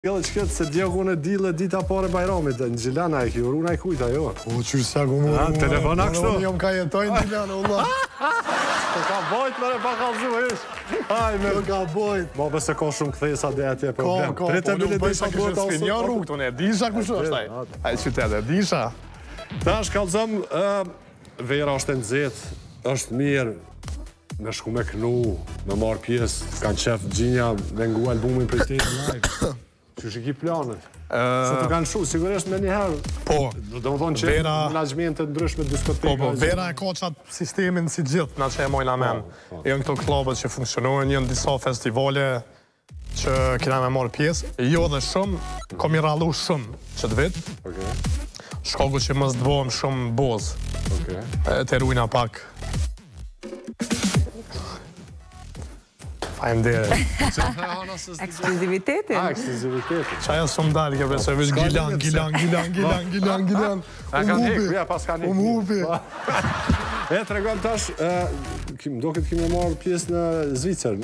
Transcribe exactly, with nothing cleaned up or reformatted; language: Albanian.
Gjellë që këtë se djeku në dile dita pare bajramit, në Gjilana e kjo, runa e kujta, jo. O, që sa ku më runa. Telefona kështu. Unë jam ka jetojnë Gjilana, Allah. Të ka bojt, mërë, pa ka zhu, ish. Hajme. Të ka bojt. Ma bëse ka shumë këthesa dhe atje problem. Ka, ka, po nuk bëjsa kështë sfinja rrugët, unë e disha kështë është taj. Ajë qytet e disha. Ta është kalëzëm, vera është e nëzit, është mirë, me shku me kënu, me marë pjesë, kanë qef gjinja me ngu albumin për shtetë live. Që është i ki planët? Se të kanë shu, sigurisht me njëherë. Po, do më thonë që menagjementet ndryshme diskoteka. Po, po, vera e ka qatë sistemin si gjithë, na që e mojnë amen. Jënë këto klubët që funksionojnë, jënë disa festivale që kina me marë pjesë. Jo dhe shumë, kom i rallu shumë që të vitë. Shkogu që mësë të bojmë shumë bozë. Të rujna pak. Fajmë dire. Ekskluzivitetin. A, ekskluzivitetin. Qaja shumë dalë, ke përse vësh gilan, gilan, gilan, gilan, gilan, gilan. A kanë hek, ja, pas kanë hek. Umë hupi. E, të regon tash, do këtë kime marrë pjesë në Zvicër.